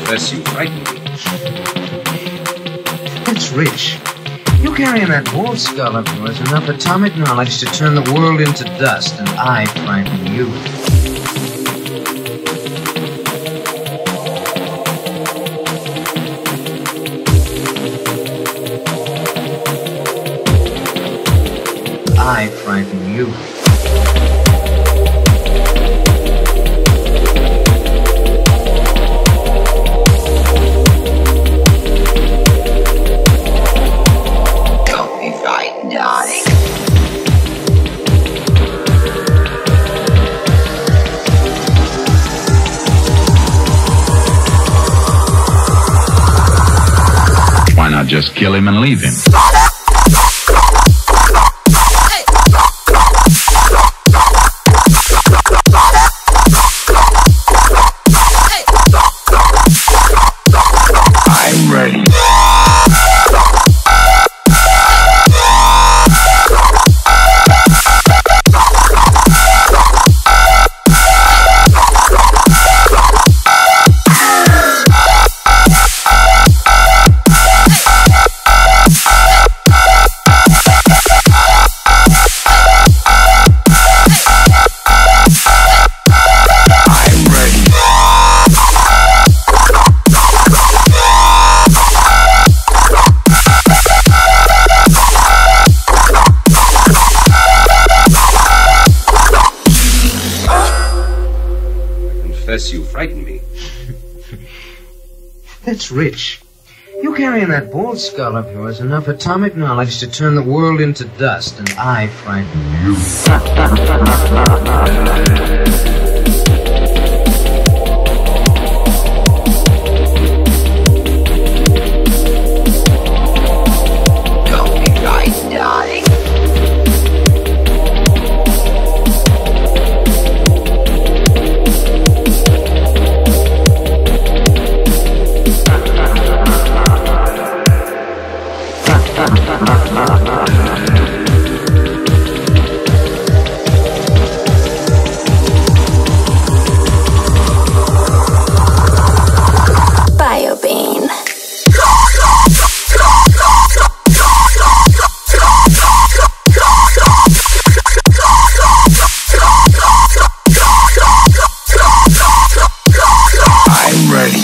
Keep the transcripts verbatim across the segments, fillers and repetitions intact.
confess you frighten me. That's rich. You carry in that bald skull of yours enough atomic knowledge to turn the world into dust, and I frighten you. I frighten you. Don't be frightened, darling. Why not just kill him and leave him? I'm ready. Confess you frighten me. That's rich. You carry in that bald skull of yours enough atomic knowledge to turn the world into dust, and I frighten you. Don't be frightened, darling. BioBean. I'm ready.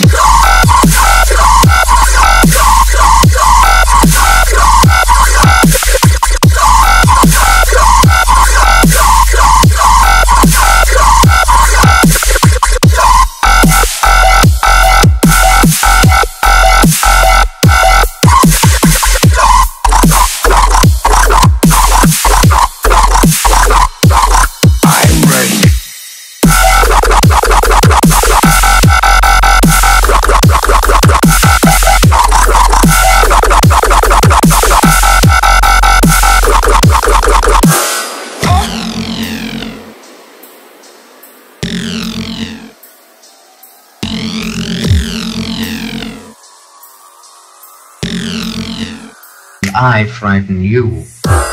I frighten you.